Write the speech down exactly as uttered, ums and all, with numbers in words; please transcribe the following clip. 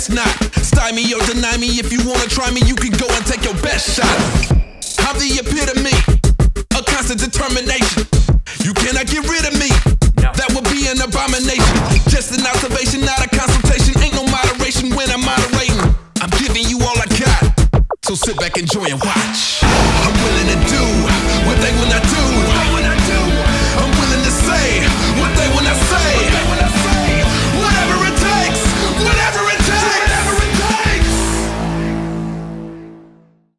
best not stymie or deny me. If you wanna try me, you can go and take your best shot. I'm the epitome of constant determination. You cannot get rid of me, that would be an abomination. Just an observation, not a consultation. Ain't no moderation when I'm moderating. I'm giving you all I got, so sit back, enjoy and watch.